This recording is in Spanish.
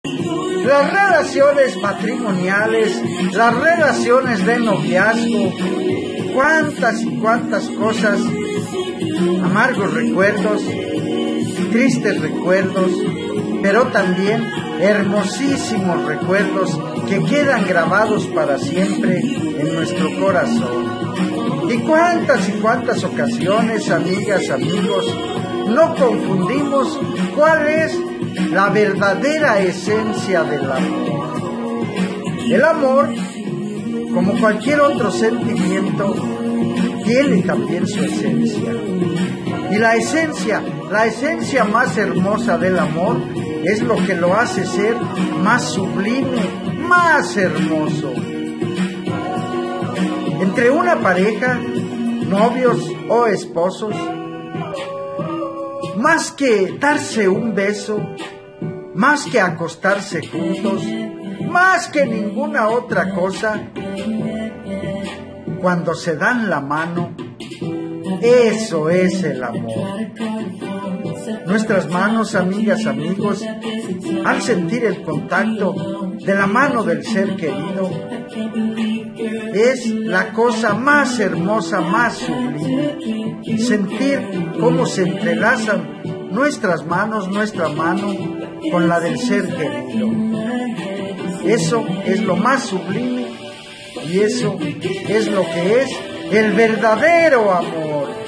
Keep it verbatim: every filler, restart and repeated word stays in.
Las relaciones matrimoniales, las relaciones de noviazgo, cuántas y cuántas cosas, amargos recuerdos, tristes recuerdos, pero también hermosísimos recuerdos que quedan grabados para siempre en nuestro corazón. Y cuántas y cuántas ocasiones, amigas, amigos, no confundimos cuál es la verdadera esencia del amor. El amor, como cualquier otro sentimiento, tiene también su esencia. Y la esencia, la esencia más hermosa del amor es lo que lo hace ser más sublime, más hermoso. Entre una pareja, novios o esposos, más que darse un beso, más que acostarse juntos, más que ninguna otra cosa, cuando se dan la mano, eso es el amor. Nuestras manos, amigas, amigos, al sentir el contacto de la mano del ser querido, es la cosa más hermosa, más sublime. Sentir cómo se entrelazan nuestras manos, nuestra mano, con la del ser querido. Eso es lo más sublime y eso es lo que es el verdadero amor.